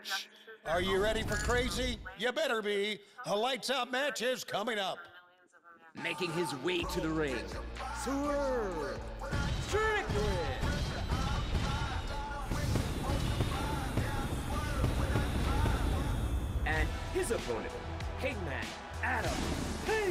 match. Are you ready for crazy? You better be. A lights out match is coming up. Making his way to the ring, Swerve Strickland. And his opponent, Hangman Adam Page.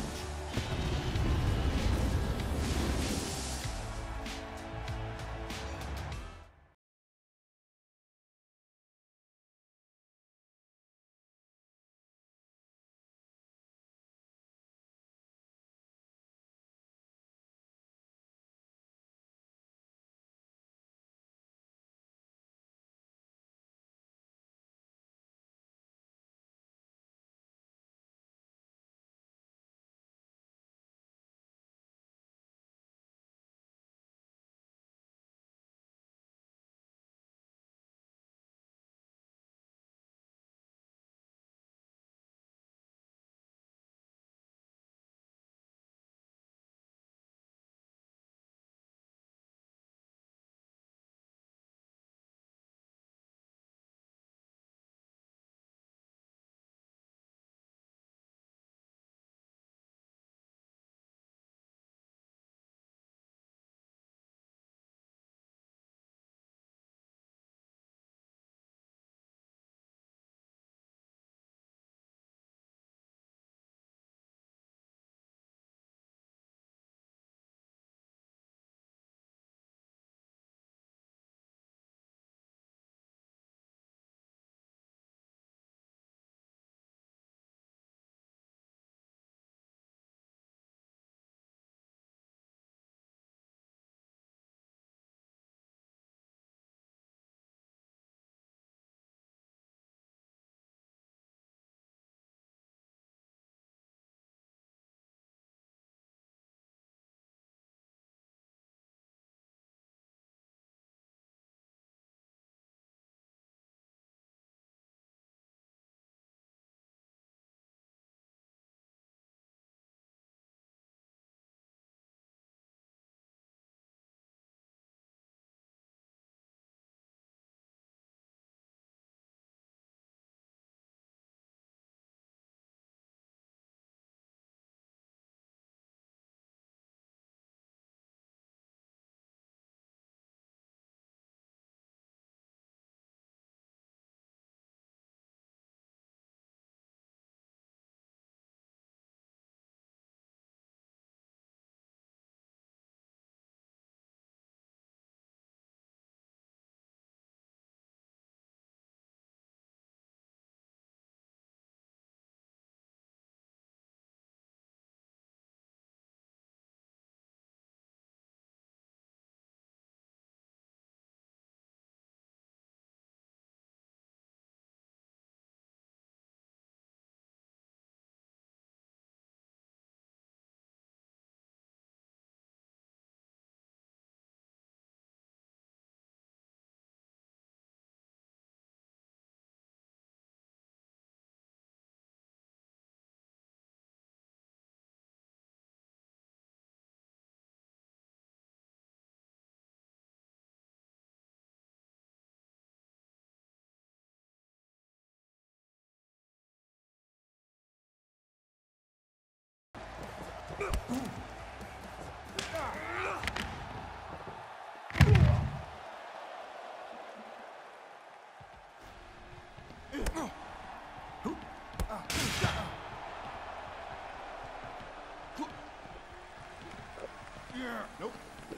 Nope.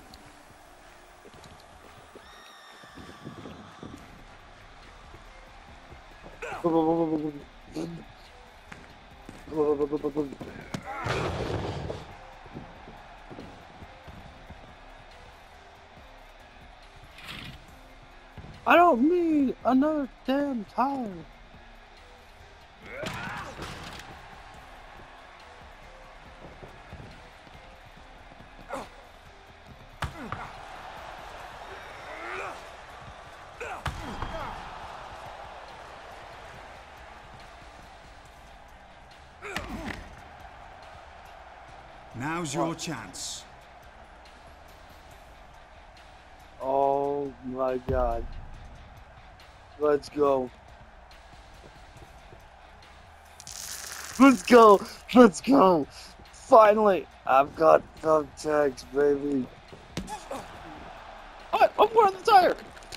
I don't need another damn tire. Now's your chance. Oh my god. Let's go. Let's go. Let's go. Finally, I've got thumbtacks, baby. What? I'm wearing the tire.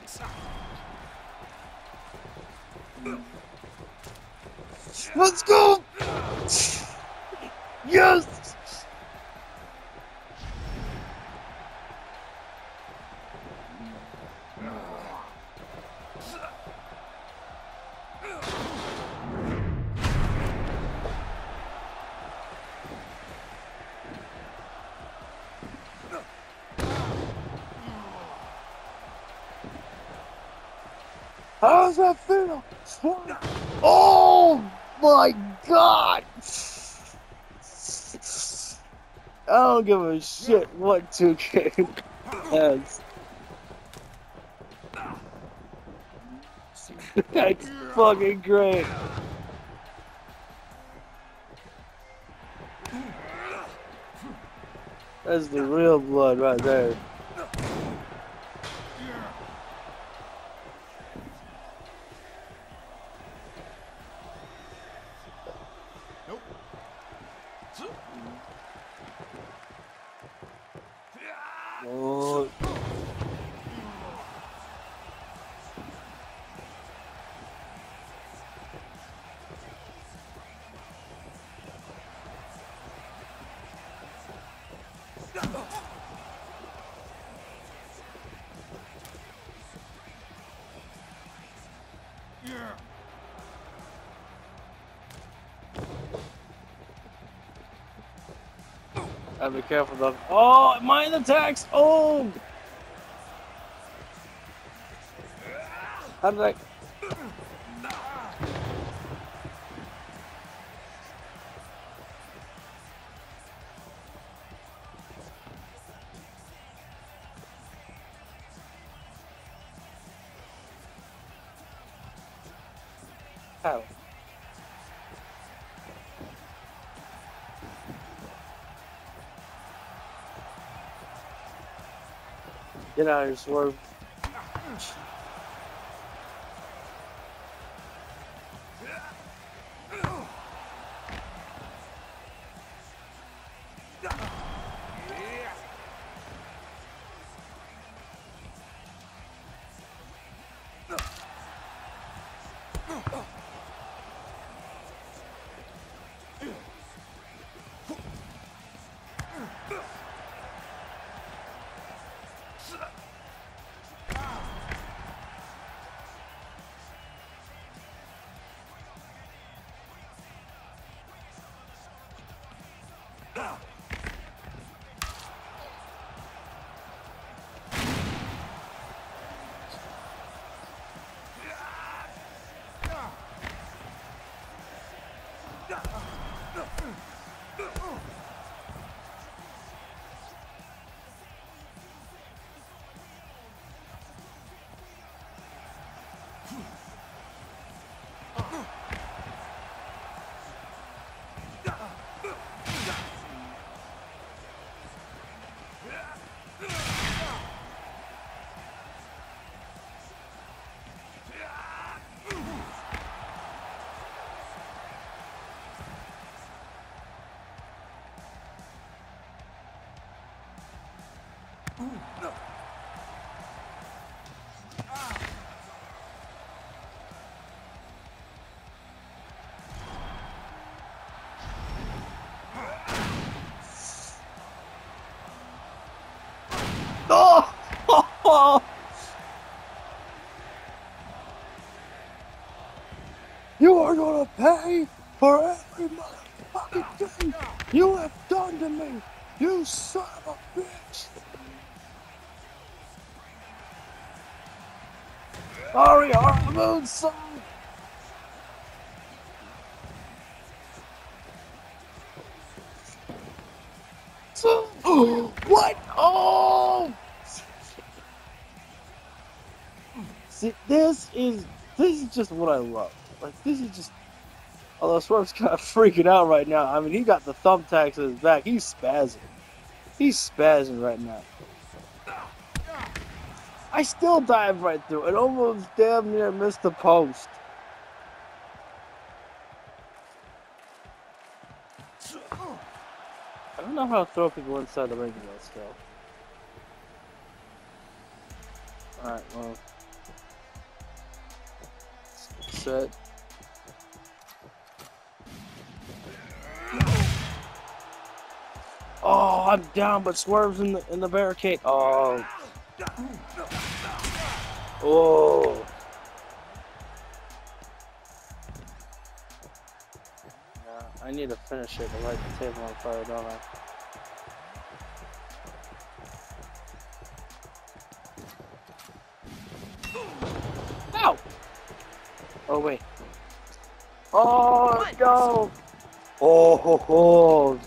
Let's go. Yes. How does that feel? Oh my God! I don't give a shit what 2K has. That's fucking great. That's the real blood right there. Oh. Gotta be careful though. Oh, mind attacks! Oh! How did I... How? Get out of here, Swerve. Oh! You are gonna pay for every motherfucking thing you have done to me, you son of a bitch! Sorry, Moon son! What? Oh! See, this is just what I love. Like, this is just... Although Swerve's kind of freaking out right now. I mean, he got the thumbtacks in his back. He's spazzing. He's spazzing right now. I still dived right through it. Almost damn near missed the post. don't know how to throw people inside the ring though, still. Alright, well. Set. Oh, I'm down, but Swerve's in the barricade. Oh. Oh. I need to finish it to light the table on fire, don't I? Ow! Oh, wait. Oh, no! Oh, ho, ho.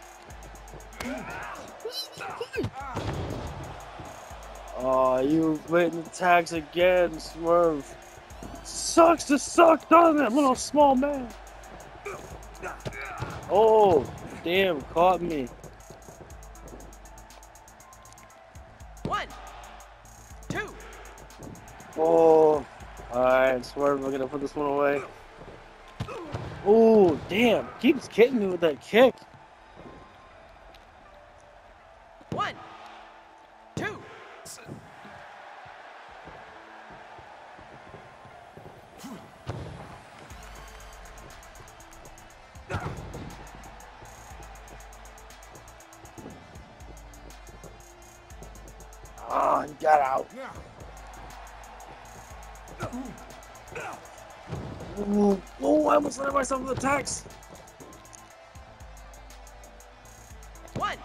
Oh, you waiting the tags again, Swerve. Sucks to suck, doesn't it, little small man? Oh, damn, caught me. 1, 2. Oh, alright, Swerve, we're gonna put this one away. Oh, damn, keeps getting me with that kick. 1, 2. Oh, he got out. Ooh, oh, I almost let myself with the tax. 1.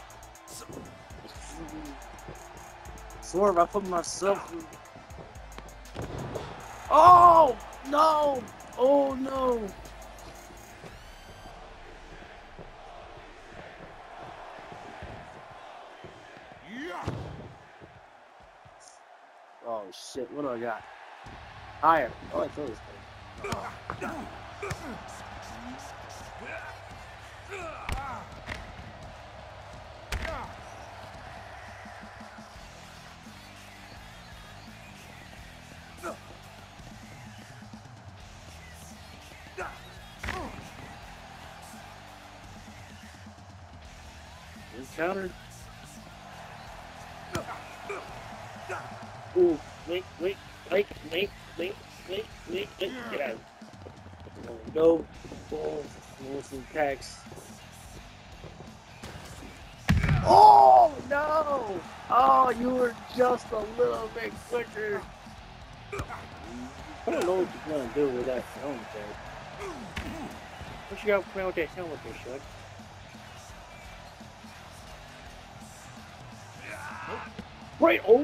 Swerve, I put myself through. Oh, no. Oh, no. Oh, shit. What do I got? Higher. Oh, I throw this thing. Countered. Ooh, wait, get out. Oh, no. Oh, some tags. Oh, no. Oh, you were just a little bit quicker. I don't know what you're going to do with that helmet there. What you got playing with that helmet there, Shug? Right, oh!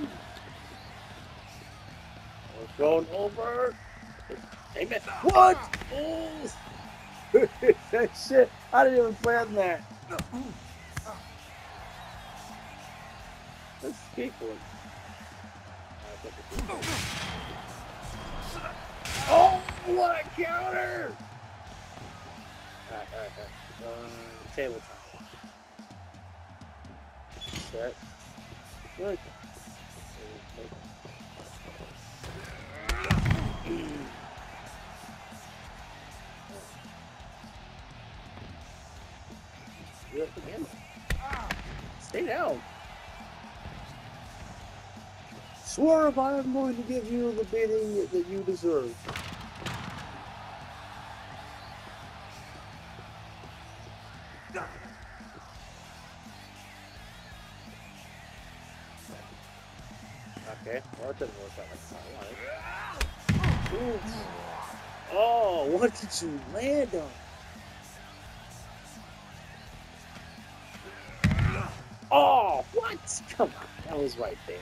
We're going over. Amen. What? Oh! Shit, I didn't even plan that. Let's skateboard. Oh, what a counter! Alright. Table time. Set. Good. Stay down. Swerve, I am going to give you the beating that you deserve. Okay, well, it didn't work out like I wanted. Oh, what did you land on? Oh, what? Come on, that was right there.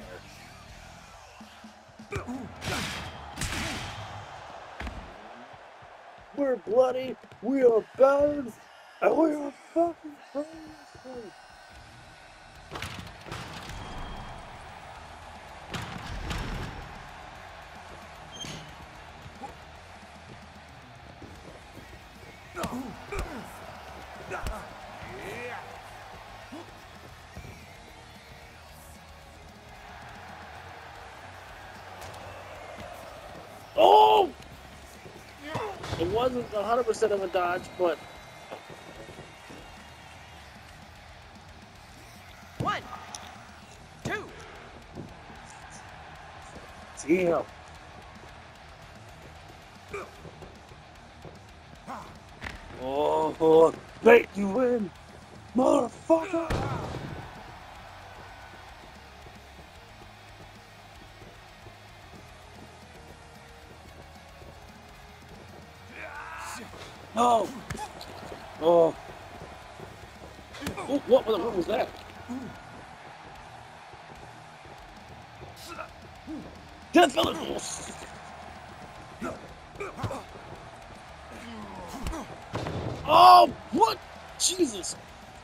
We're bloody, we are battered, and we are fucking crazy. Oh! It wasn't 100% of a dodge, but 1, 2. Damn. Oh, bait you in, motherfucker. No. Oh. Oh, what was that? Death Village! Oh, what? Jesus!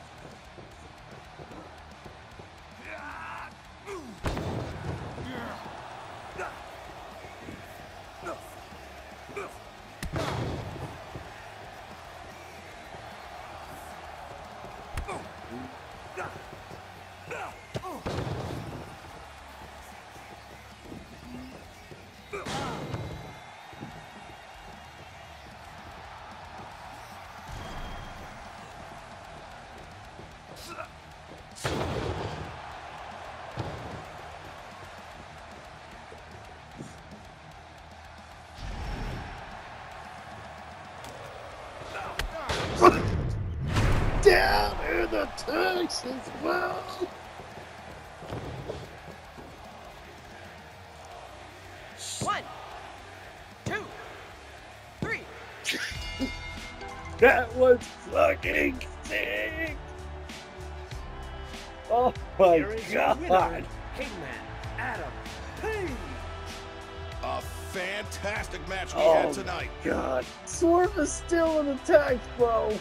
Down in the Texas well. One, 2, 3. That was fucking sick. Oh my Here is your winner, god. Hangman Adam Page. A fantastic match we Oh had tonight. god. Swerve is still in the tags, bro.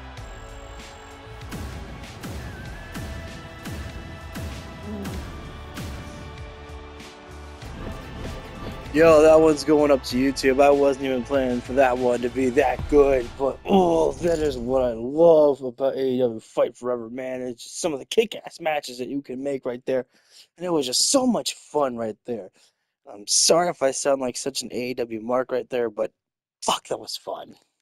Yo, that one's going up to YouTube. I wasn't even planning for that one to be that good, but oh, that is what I love about AEW Fight Forever, man. It's just some of the kick-ass matches that you can make right there, and it was just so much fun right there. I'm sorry if I sound like such an AEW mark right there, but fuck, that was fun.